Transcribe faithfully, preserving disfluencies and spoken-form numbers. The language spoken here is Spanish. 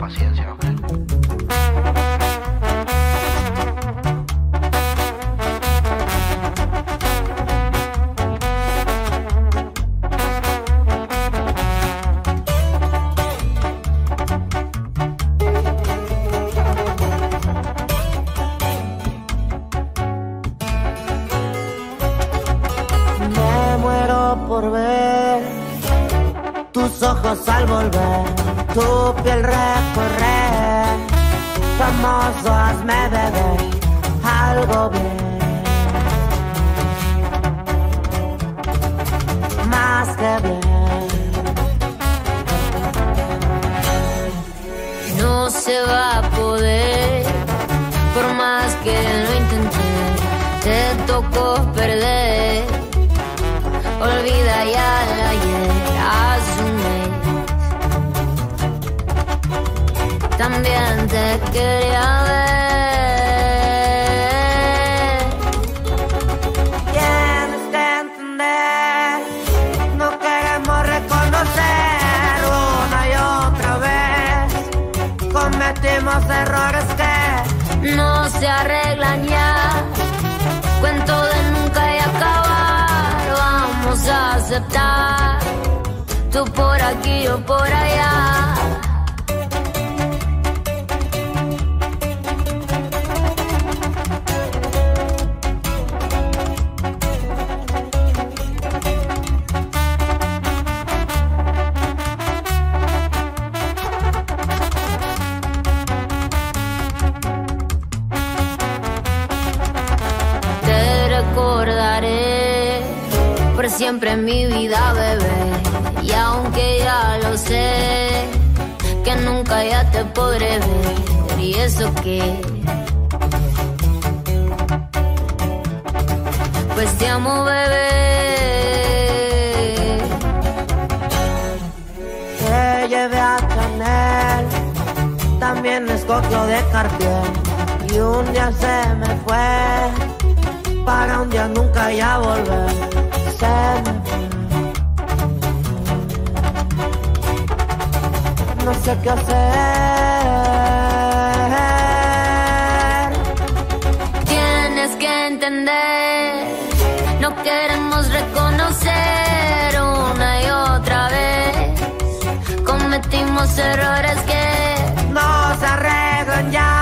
paciencia, hombre. Por ver tus ojos al volver, tu piel recorrer, famoso hazme beber algo bien, más que bien. No se va a poder, por más que lo intenté, te tocó perder. Olvida ya el ayer, asume. También te quería ver. Tienes que entender, no queremos reconocer una y otra vez. Cometimos errores que no se arreglan ya. Cuento de nunca y acabar. Vamos a aceptar, tú por aquí, yo por allá. Te recordaré por siempre en mi vida, bebé. Y aunque ya lo sé, que nunca ya te podré ver. Y eso que, pues te amo, bebé. Te llevé a Chanel, también escogió de Cartier. Y un día se me fue, para un día nunca ya volver. Se me fue. No sé qué hacer. Tienes que entender, no queremos reconocer una y otra vez. Cometimos errores que no se arreglan ya.